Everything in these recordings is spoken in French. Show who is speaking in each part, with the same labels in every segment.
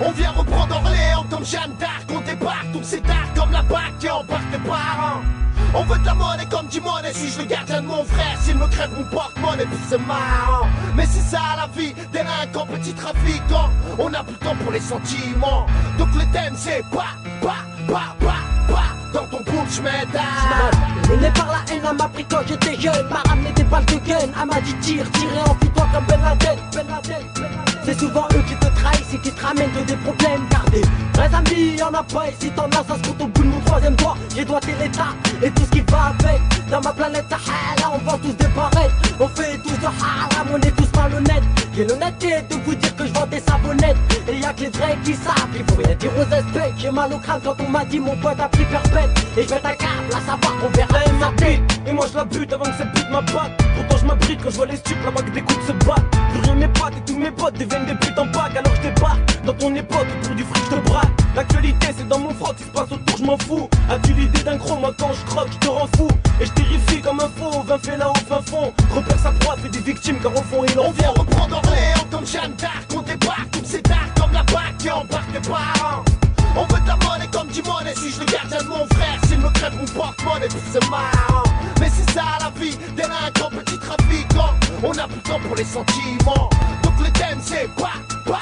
Speaker 1: On vient reprendre Orléans comme Jeanne d'Arc. On débarque, on s'étarte comme la BAC qui embarque tes parents. On veut de la monnaie comme du monnaie. Suis-je le gardien de mon frère? S'il me crève mon porte-monnaie, puis c'est marrant. Mais c'est ça la vie, délinquant, petit trafiquant. On n'a plus le temps pour les sentiments. Donc le thème c'est pas dans ton boule j'mets
Speaker 2: mené par la haine, elle m'a pris quand j'étais jeune. M'a ramené des balles de gun, elle m'a dit tire, enfuis-toi comme Ben Laden. C'est souvent eux qui te trahissent et qui te ramènent de des problèmes. Gardez, vrais amis, y'en a pas. Et si t'en as, ça se compte au bout de mon troisième doigt. J'ai doigté l'état et tout ce qui va avec. Dans ma planète Sahara, on vend tous des barrettes. On fait tous de haram, on est tous malhonnêtes. J'ai l'honnêteté de vous dire que je vends des savonnettes. Et y'a que les vrais qui savent, il faut rien dire aux aspects. J'ai mal au crâne quand on m'a dit mon pote a pris perpète. Et je vais ta câble, à savoir qu'on verra ma bite.
Speaker 3: Et moi je la bute avant que cette bute m'abatte. Pourtant je m'abrite quand je vois les stupes là-bas que des coups se battent. Plus rien m'épate et tous mes potes deviennent des putes en bague. Alors je débarque dans ton époque et pour du fric je te braque. L'actualité c'est dans mon froc, si se passe autour je m'en fous. As-tu l'idée d'un gros, moi quand je croque je te rends fou. Et je terrifie comme un faux, 20 fait là au fin fond. Repère sa proie, fait des victimes car au fond il en
Speaker 1: On vient reprendre Orléans comme Jeanne d'Arc. On débarque, on s'étarte comme la BAC qui embarque tes parents. On veut de la monnaie comme du monnaie. Suis-je le gardien de mon frère? S'il me crève mon porte-monnaie, puis c'est marrant. Mais c'est ça la vie, délinquant, petit trafiquant. On n'a plus le temps pour les sentiments. Donc le thème c'est pas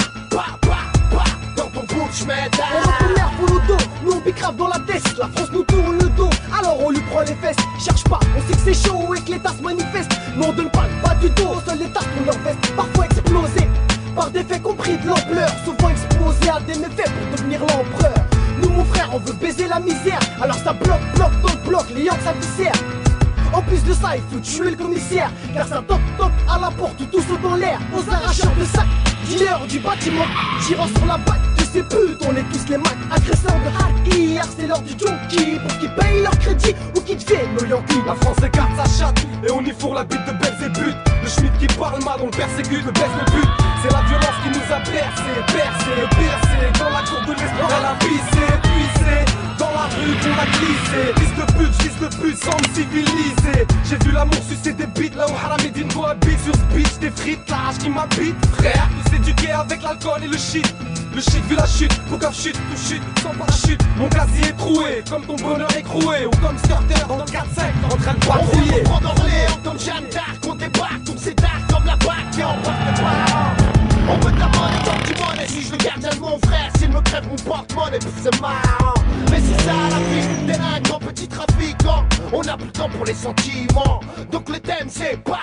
Speaker 1: dans ton boule j'mets
Speaker 2: On retourne pour le dos, nous on bicrave dans la tête. La France nous tourne le dos, alors on lui prend les fesses. Cherche pas, on sait que c'est chaud et que l'État se manifeste. Mais on donne pas le bas du dos, seuls l'État tourne leur veste. Parfois explosé, par des faits compris de l'ampleur. Souvent exposé à des méfaits pour devenir l'empereur. Nous mon frère, on veut baiser la misère. Alors ça bloque dans le bloc, les yanks ça viscère. En plus de ça, il faut tuer le commissaire. Car ça toque à la porte ou tout saut dans l'air. Aux arracheurs de sac, dealers du bâtiment, tirant sur la batte de ces putes, on est tous les macs. Agresseurs de hackers, harceleurs du junkie, pour qu'ils payent leur crédit ou qu'ils deviennent nos Yankees.
Speaker 3: La France écarte sa chatte et on y fourre la bite de Belzébuth. Le Schmitt qui parle mal, on le persécute, le baisse le but. C'est la violence qui nous a bercé dans la cour de l'espoir, elle a vissé, puissé. Dans la rue qu'on a glissé. Fils de pute sans me civiliser. J'ai vu l'amour sucer des bites là où Haram et Din cohabitent. Sur ce beach des frites, la rage qui m'habite. Frère, tous éduqués avec l'alcool et le shit. Le shit vu la chute, Boucave chute, tout chute, sans parachute. Mon casier est troué, comme ton bonheur écroué. Ou comme Skirter dans le 4-5, en train de patrouiller.
Speaker 1: On vient reprendre Orléans comme Jeanne d'Arc. On débarque, on s'étarte comme la BAC qui embarque tes parents. On veut de la monnaie comme du monnaie. Suis-je le gardien de mon frère? S'il me crève mon porte-monnaie, puis c'est marrant. Mais c'est ça la vie, délinquant, petit trafiquant. On n'a plus le temps pour les sentiments. Donc le thème c'est pas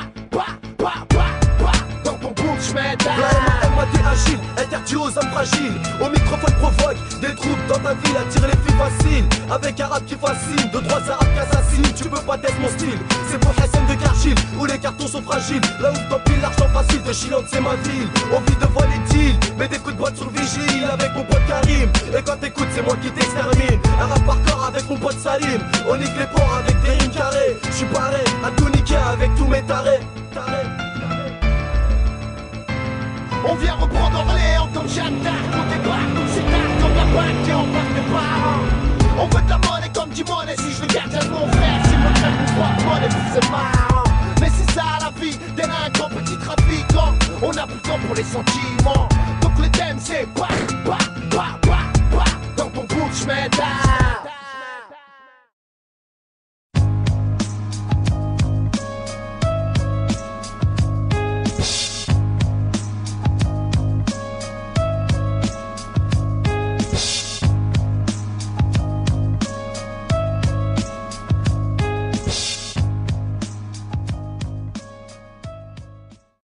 Speaker 1: dans ton boule j'mets
Speaker 3: t'es agile, interdit aux hommes fragiles. Au microphone provoque des troubles dans ta ville. Attire les filles faciles, avec un rap qui fascine. De droits arabes qui assassinent, tu peux pas tester mon style. C'est pour Hassan de Karchil, où les cartons sont fragiles. Là où t'empiles l'argent facile, de Chilante c'est ma ville. On vit devant les deals, mais des coups de boîte sur vigile. Avec mon pote Karim, et quand t'écoutes c'est moi qui t'extermine. Un rap par corps avec mon pote Salim. On nique les ports avec des rimes carrées. J'suis paré à tout niquer avec tous mes tarés.
Speaker 1: On vient reprendre Orléans comme Jeanne d'Arc. On débarque, on s'étarte comme la BAC qui embarque tes parents. On veut de la monnaie comme du monnaie. Suis-je le gardien de mon frère? S'il me crève mon porte-monnaie, puis c'est marrant. Mais c'est ça la vie, délinquant, petit trafiquant. On n'a plus le temps pour les sentiments. Donc le thème c'est pas